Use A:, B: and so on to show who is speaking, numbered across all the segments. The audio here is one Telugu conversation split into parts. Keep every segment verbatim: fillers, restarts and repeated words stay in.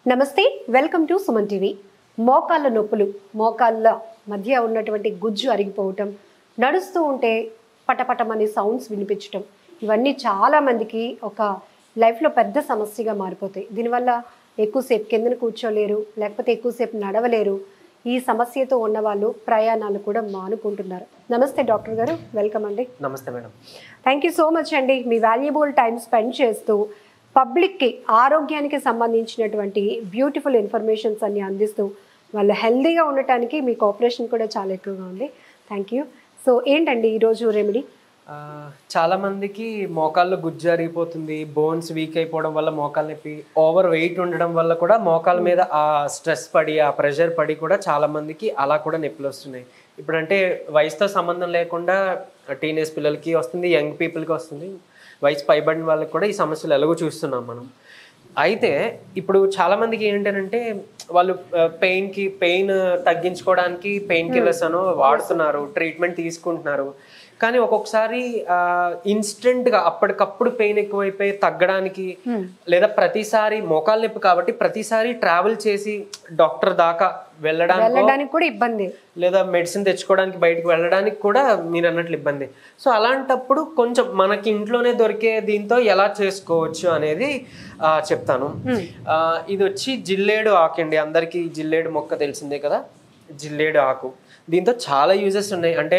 A: నమస్తే, వెల్కమ్ టు సుమన్ టీవీ. మోకాళ్ళ నొప్పులు, మోకాళ్ళ మధ్య ఉన్నటువంటి గుజ్జు అరిగిపోవటం, నడుస్తూ ఉంటే పటపటమని సౌండ్స్ వినిపించటం, ఇవన్నీ చాలామందికి ఒక లైఫ్లో పెద్ద సమస్యగా మారిపోతాయి. దీనివల్ల ఎక్కువసేపు కిందన కూర్చోలేరు, లేకపోతే ఎక్కువసేపు నడవలేరు. ఈ సమస్యతో ఉన్న వాళ్ళు ప్రయాణాలు కూడా మానుకుంటున్నారు. నమస్తే డాక్టర్ గారు, వెల్కమ్ అండి.
B: నమస్తే madam.
A: Thank you so much అండి. మీ వాల్యుబుల్ టైం స్పెండ్ చేస్తూ పబ్లిక్కి ఆరోగ్యానికి సంబంధించినటువంటి బ్యూటిఫుల్ ఇన్ఫర్మేషన్స్ అన్ని అందిస్తూ వాళ్ళు హెల్దీగా ఉండటానికి మీ కోఆపరేషన్ కూడా చాలా ఎక్కువగా ఉంది. Thank you. సో ఏంటండి ఈరోజు రెమెడీ?
B: చాలామందికి మోకాళ్ళు గుజ్జు అరిగిపోతుంది, బోన్స్ వీక్ అయిపోవడం వల్ల మోకాలు నొప్పి, ఓవర్ వెయిట్ ఉండడం వల్ల కూడా మోకాల మీద ఆ స్ట్రెస్ పడి ఆ ప్రెషర్ పడి కూడా చాలామందికి అలా కూడా నొప్పులు వస్తున్నాయి. ఇప్పుడంటే వయసుతో సంబంధం లేకుండా టీనేజ్ పిల్లలకి వస్తుంది, యంగ్ పీపుల్కి వస్తుంది, వయసు పైబడిన వాళ్ళకి కూడా ఈ సమస్యలు ఎలాగో చూస్తున్నాం మనం. అయితే ఇప్పుడు చాలామందికి ఏంటంటే వాళ్ళు పెయిన్కి పెయిన్ తగ్గించుకోవడానికి పెయిన్ కిల్లర్స్ అను వాడుతున్నారు, ట్రీట్మెంట్ తీసుకుంటున్నారు. కానీ ఒక్కొక్కసారి ఇన్స్టెంట్గా అప్పటికప్పుడు పెయిన్ ఎక్కువైపోయి తగ్గడానికి, లేదా ప్రతిసారి మోకాలు నొప్పి కాబట్టి ప్రతిసారి ట్రావెల్ చేసి డాక్టర్ దాకా వెళ్ళడానికి
A: కూడా ఇబ్బంది,
B: లేదా మెడిసిన్ తెచ్చుకోవడానికి బయటకు వెళ్ళడానికి కూడా మీరు అన్నట్లు ఇబ్బంది. సో అలాంటప్పుడు కొంచెం మనకి ఇంట్లోనే దొరికే దీంతో ఎలా చేసుకోవచ్చు అనేది చెప్తాను. ఇది వచ్చి జిల్లేడు ఆకు అండి. అందరికీ జిల్లేడు మొక్క తెలిసిందే కదా, జిల్లేడు ఆకు. దీంతో చాలా యూజెస్ ఉన్నాయి. అంటే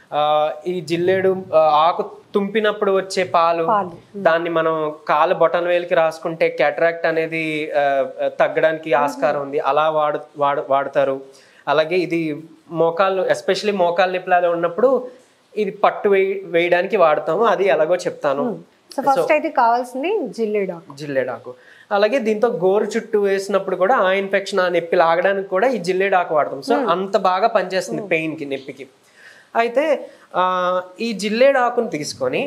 B: ఈ జిల్లేడు ఆకు తుంపినప్పుడు వచ్చే పాలు, దాన్ని మనం కాలు బొటన్ వేలికి రాసుకుంటే క్యాటరాక్ట్ అనేది తగ్గడానికి ఆస్కారం ఉంది, అలా వాడు వాడు వాడతారు. అలాగే ఇది మోకాళ్ళు, ఎస్పెషల్లీ మోకాలు నొప్పులు ఉన్నప్పుడు ఇది పట్టు వేయ వేయడానికి వాడతాము. అది ఎలాగో చెప్తాను.
A: సో ఫస్ట్ అయితే కావాల్సింది జిల్లేడాకు.
B: జిల్లేడాకు అలాగే దీంతో గోరు చుట్టూ వేసినప్పుడు కూడా ఆ ఇన్ఫెక్షన్, ఆ నొప్పి లాగడానికి కూడా ఈ జిల్లేడాకు వాడతాం. సో అంత బాగా పనిచేస్తుంది పెయిన్కి, నొప్పికి. అయితే ఈ జిల్లేడాకుని తీసుకొని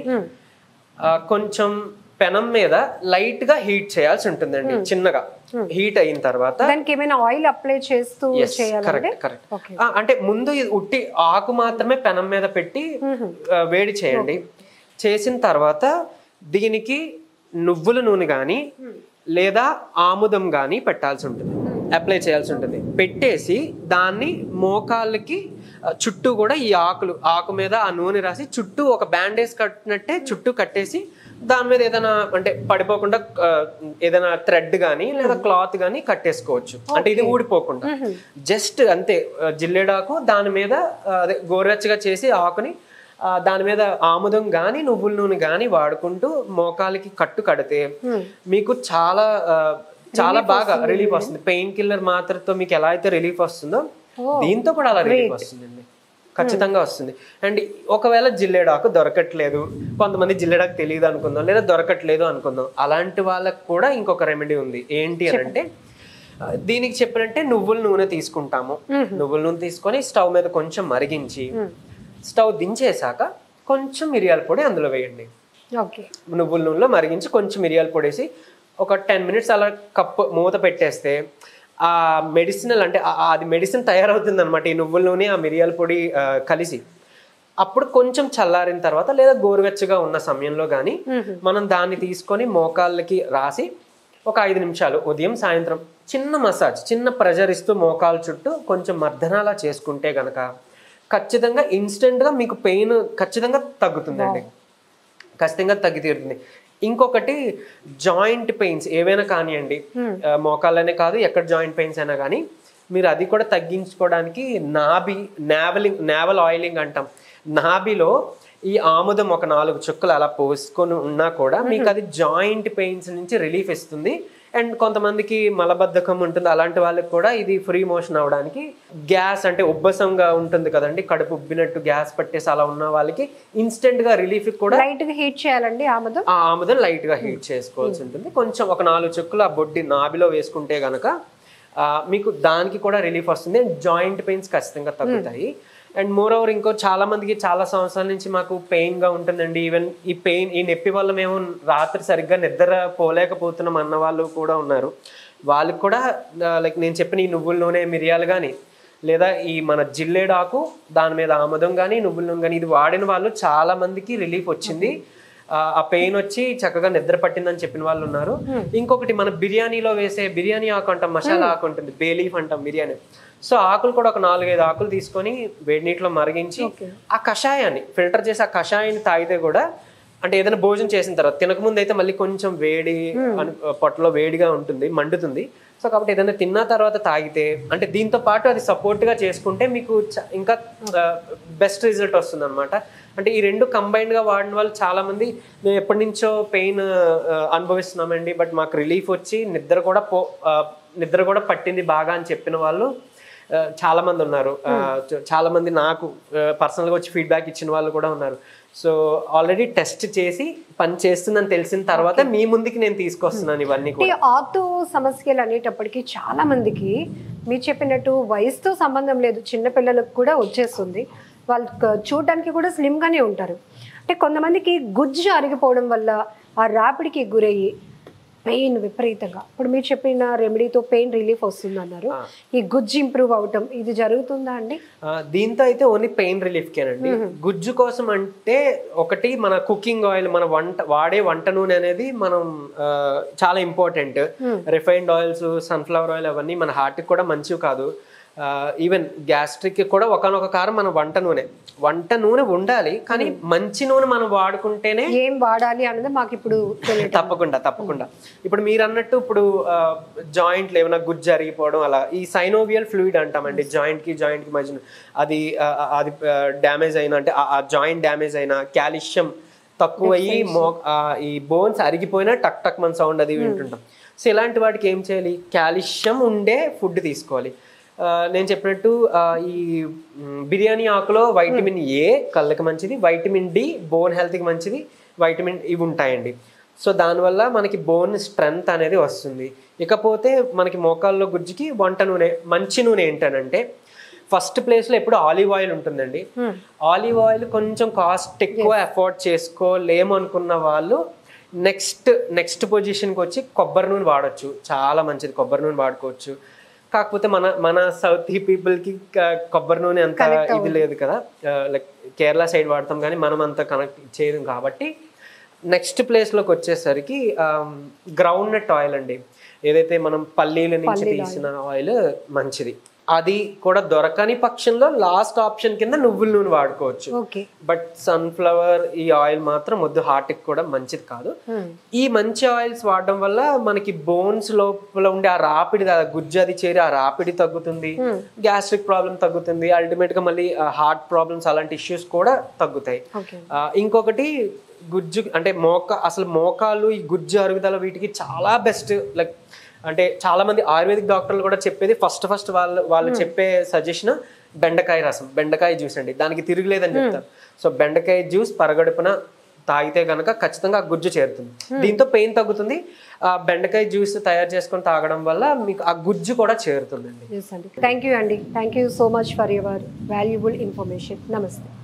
B: కొంచెం పెనం మీద లైట్ గా హీట్ చేయాల్సి ఉంటుందండి. చిన్నగా హీట్ అయిన తర్వాత
A: దానికి ఏమైనా ఆయిల్ అప్లై చేస్తూ చేయాలంటే,
B: కరెక్ట్. అంటే ముందు ఉట్టి ఆకు మాత్రమే పెనం మీద పెట్టి వేడి చేయండి. చేసిన తర్వాత దీనికి నువ్వుల నూనె కానీ లేదా ఆముదం కానీ పెట్టాల్సి ఉంటుంది, అప్లై చేయాల్సి ఉంటుంది. పెట్టేసి దాన్ని మోకాళ్ళకి చుట్టూ కూడా ఈ ఆకులు ఆకు మీద ఆ నూనె రాసి చుట్టూ ఒక బ్యాండేజ్ కట్టినట్టే చుట్టూ కట్టేసి దాని మీద ఏదైనా అంటే పడిపోకుండా ఏదైనా థ్రెడ్ కానీ లేదా క్లాత్ కానీ కట్టేసుకోవచ్చు. అంటే ఇది ఊడిపోకుండా జస్ట్ అంతే. జిల్లేడాకు దాని మీద అదే గోరువెచ్చగా చేసి ఆకుని దాని మీద ఆముదం కానీ నువ్వుల నూనె కానీ వాడుకుంటూ మోకాలికి కట్టు కడితే మీకు చాలా చాలా బాగా రిలీఫ్ వస్తుంది. పెయిన్ కిల్లర్ మాత్రతో మీకు ఎలా అయితే రిలీఫ్ వస్తుందో దీంతో కూడా అలా రిలీఫ్ వస్తుందండి, ఖచ్చితంగా వస్తుంది. అండ్ ఒకవేళ జిల్లేడాకు దొరకట్లేదు, కొంతమంది జిల్లేడాకు తెలియదు అనుకుందాం, లేదా దొరకట్లేదు అనుకుందాం, అలాంటి వాళ్ళకు కూడా ఇంకొక రెమెడీ ఉంది. ఏంటి అని అంటే దీనికి చెప్పినట్టే నువ్వుల నూనె తీసుకుంటాము. నువ్వుల నూనె తీసుకొని స్టవ్ మీద కొంచెం మరిగించి స్టవ్ దించేసాక కొంచెం మిరియాల పొడి అందులో వేయండి. నువ్వుల నూనెలో మరిగించి కొంచెం మిరియాల పొడేసి ఒక టెన్ మినిట్స్ అలా కప్పు మూత పెట్టేస్తే ఆ మెడిసినల్ అంటే అది మెడిసిన్ తయారవుతుంది అనమాట, ఈ నువ్వుల నూనె ఆ మిరియాల పొడి కలిసి. అప్పుడు కొంచెం చల్లారిన తర్వాత లేదా గోరువెచ్చగా ఉన్న సమయంలో కానీ మనం దాన్ని తీసుకొని మోకాళ్ళకి రాసి ఒక ఐదు నిమిషాలు ఉదయం సాయంత్రం చిన్న మసాజ్, చిన్న ప్రెజర్ ఇస్తూ మోకాళ్ళ చుట్టూ కొంచెం మర్దనాలా చేసుకుంటే గనక ఖచ్చితంగా ఇన్స్టెంట్గా మీకు పెయిన్ ఖచ్చితంగా తగ్గుతుందండి, ఖచ్చితంగా తగ్గి తీరుతుంది. ఇంకొకటి జాయింట్ పెయిన్స్ ఏవైనా కానివ్వండి, మోకాళ్ళనే కాదు ఎక్కడ జాయింట్ పెయిన్స్ అయినా కానీ మీరు అది కూడా తగ్గించుకోవడానికి నాభి నావలింగ్ నావల్ ఆయిలింగ్ అంటాం. నాభిలో ఈ ఆముదం ఒక నాలుగు చుక్కలు అలా పోసుకొని ఉన్నా కూడా మీకు అది జాయింట్ పెయిన్స్ నుంచి రిలీఫ్ ఇస్తుంది. అండ్ కొంతమందికి మలబద్ధకం ఉంటుంది, అలాంటి వాళ్ళకి కూడా ఇది ఫ్రీ మోషన్ అవడానికి, గ్యాస్ అంటే ఉబ్బసంగా ఉంటుంది కదండి, కడుపు ఉబ్బినట్టు గ్యాస్ పట్టేసి అలా ఉన్న వాళ్ళకి ఇన్స్టెంట్ గా రిలీఫ్ కూడా
A: లైట్ గా హీట్ చేయాలండి. ఆముదం
B: ఆ ఆముదం లైట్ గా హీట్ చేసుకోవాల్సి ఉంటుంది. కొంచెం ఒక నాలుగు చుక్కలు ఆ బొడ్డి నాభిలో వేసుకుంటే గనక మీకు దానికి కూడా రిలీఫ్ వస్తుంది. అండ్ జాయింట్ పెయిన్స్ ఖచ్చితంగా తగ్గుతాయి. అండ్ మోర్ ఓవర్ ఇంకో చాలా మందికి చాలా సంవత్సరాల నుంచి మాకు పెయిన్ గా ఉంటుందండి, ఈవెన్ ఈ పెయిన్ ఈ నొప్పి వల్ల మేము రాత్రి సరిగ్గా నిద్ర పోలేకపోతున్నాం అన్న వాళ్ళు కూడా ఉన్నారు. వాళ్ళకి కూడా లైక్ నేను చెప్పిన ఈ నువ్వుల నూనె, మిరియాలు కానీ లేదా ఈ మన జిల్లేడాకు దాని మీద ఆముదం కానీ నువ్వుల నూనె కానీ ఇది వాడిన వాళ్ళు చాలా మందికి రిలీఫ్ వచ్చింది. ఆ పెయిన్ వచ్చి చక్కగా నిద్ర పట్టిందని చెప్పిన వాళ్ళు ఉన్నారు. ఇంకొకటి మన బిర్యానీలో వేసే బిర్యానీ ఆకు అంటాం, మసాలా ఆకు ఉంటుంది, బే లీఫ్ అంటాం బిర్యానీ. సో ఆకులు కూడా ఒక నాలుగైదు ఆకులు తీసుకొని వేడి నీటిలో మరిగించి ఆ కషాయాన్ని ఫిల్టర్ చేసి ఆ కషాయాన్ని తాగితే కూడా, అంటే ఏదైనా భోజనం చేసిన తర్వాత, తినకముందు అయితే మళ్ళీ కొంచెం వేడి పొట్టలో వేడిగా ఉంటుంది, మండుతుంది. సో కాబట్టి ఏదైనా తిన్న తర్వాత తాగితే, అంటే దీంతో పాటు అది సపోర్ట్గా చేసుకుంటే మీకు ఇంకా బెస్ట్ రిజల్ట్ వస్తుంది అనమాట. అంటే ఈ రెండు కంబైన్డ్గా వాడిన వాళ్ళు చాలామంది, మేము ఎప్పటి నుంచో పెయిన్ అనుభవిస్తున్నామండి, బట్ మాకు రిలీఫ్ వచ్చి నిద్ర కూడా పో నిద్ర కూడా పట్టింది బాగా అని చెప్పిన వాళ్ళు చాలా మంది ఉన్నారు. చాలా మంది నాకు పర్సనల్గా వచ్చి ఫీడ్బ్యాక్ ఇచ్చిన వాళ్ళు కూడా ఉన్నారు. సో ఆల్రెడీ టెస్ట్ చేసి పని చేస్తుందని తెలిసిన తర్వాత మీ ముందుకి నేను తీసుకొస్తున్నాను ఇవన్నీ కూడా.
A: ఆర్థో సమస్యలు అనేటప్పటికీ చాలా మందికి మీరు చెప్పినట్టు వయసుతో సంబంధం లేదు, చిన్న పిల్లలకు కూడా వచ్చేస్తుంది. వాళ్ళు చూడడానికి కూడా స్లిమ్ గానే ఉంటారు. అంటే కొంతమందికి గుజ్జు అరిగిపోవడం వల్ల ఆ రాపిడికి గురయ్యి పెయిన్ విపరీతంగా, ఇప్పుడు మీరు చెప్పిన రెమెడీతో పెయిన్ రిలీఫ్ వస్తుంది అన్నారు, ఈ గుజ్జు ఇంప్రూవ్ అవటం ఇది జరుగుతుందా అండి?
B: దీంతో అయితే ఓన్లీ పెయిన్ రిలీఫ్ కేనండి. గుజ్జు కోసం అంటే ఒకటి మన కుకింగ్ ఆయిల్, మన వంట వాడే వంట నూనె అనేది మనం చాలా important. Refined oils, sunflower oil అవన్నీ మన హార్ట్కి కూడా మంచివి కాదు. ఈవెన్ గ్యాస్ట్రిక్ కూడా ఒకనొక కారం మన వంట నూనె వంట నూనె ఉండాలి, కానీ మంచి నూనె మనం వాడుకుంటేనే.
A: ఏం వాడాలి అన్నది మాకు ఇప్పుడు
B: తప్పకుండా తప్పకుండా ఇప్పుడు మీరు అన్నట్టు ఇప్పుడు జాయింట్లు ఏమైనా గుజ్జు అరిగిపోవడం అలా, ఈ సైనోవియల్ ఫ్లూయిడ్ అంటామండి, జాయింట్ కి జాయింట్ కి మధ్య అది అది డ్యామేజ్ అయినా, అంటే ఆ జాయింట్ డ్యామేజ్ అయినా, కాల్షియం తక్కువ అయ్యి మో ఈ బోన్స్ అరిగిపోయినా టక్ టక్ మన సౌండ్ అది వింటుంటాం. సో ఇలాంటి వాటికి ఏం చేయాలి, కాల్షియం ఉండే ఫుడ్ తీసుకోవాలి. నేను చెప్పినట్టు ఈ బిర్యానీ ఆకులో వైటమిన్ ఏ కళ్ళకి మంచిది, వైటమిన్ డి బోన్ హెల్త్కి మంచిది, వైటమిన్ ఇవి ఉంటాయండి. సో దానివల్ల మనకి బోన్ స్ట్రెంగ్త్ అనేది వస్తుంది. ఇకపోతే మనకి మోకాల్లో గుజ్జుకి వంట నూనె, మంచి నూనె ఏంటనంటే ఫస్ట్ ప్లేస్లో ఎప్పుడు ఆలివ్ ఆయిల్ ఉంటుందండి. ఆలివ్ ఆయిల్ కొంచెం కాస్ట్ ఎక్కువ అఫోర్డ్ చేసుకోలేము అనుకున్న వాళ్ళు నెక్స్ట్ నెక్స్ట్ పొజిషన్కి వచ్చి కొబ్బరి నూనె వాడచ్చు, చాలా మంచిది, కొబ్బరి నూనె వాడుకోవచ్చు. కాకపోతే మన మన సౌత్ పీపుల్కి కొబ్బరి నూనె అంత ఇది లేదు కదా, లైక్ కేరళ సైడ్ వాడతాం కానీ మనం అంత కనెక్ట్ చేయడం కాబట్టి నెక్స్ట్ ప్లేస్లోకి వచ్చేసరికి గ్రౌండ్ నట్ ఆయిల్ అండి, ఏదైతే మనం పల్లీల నుంచి తీసిన ఆయిల్ మంచిది. అది కూడా దొరకని పక్షంలో లాస్ట్ ఆప్షన్ కింద నువ్వుల నూనె వాడుకోవచ్చు. బట్ సన్ఫ్లవర్ ఈ ఆయిల్ మాత్రం వద్దు, హార్ట్కి కూడా మంచిది కాదు. ఈ మంచి ఆయిల్స్ వాడడం వల్ల మనకి బోన్స్ లోపల ఉండే ఆ రాపిడి, గుజ్జు అది చేరి ఆ రాపిడి తగ్గుతుంది, గ్యాస్ట్రిక్ ప్రాబ్లం తగ్గుతుంది, అల్టిమేట్ గా మళ్ళీ హార్ట్ ప్రాబ్లమ్స్ అలాంటి ఇష్యూస్ కూడా తగ్గుతాయి. ఇంకొకటి గుజ్జు అంటే మోక అసలు మోకాలు ఈ గుజ్జు అరుగుదల వీటికి చాలా బెస్ట్. లైక్ అంటే చాలా మంది ఆయుర్వేదిక్ డాక్టర్లు కూడా చెప్పేది ఫస్ట్ ఫస్ట్ వాళ్ళు వాళ్ళు చెప్పే సజెషన్ బెండకాయ రసం, బెండకాయ జ్యూస్ అండి, దానికి తిరగలేదని చెప్తారు. సో బెండకాయ జ్యూస్ పరగడుపున తాగితే కనుక ఖచ్చితంగా గుజ్జు చేరుతుంది, దీంతో పెయిన్ తగ్గుతుంది. ఆ బెండకాయ జ్యూస్ తయారు చేసుకొని తాగడం వల్ల మీకు ఆ గుజ్జు కూడా చేరుతుందండి.
A: థ్యాంక్ యూ అండి, thank you so much for your valuable information. నమస్తే.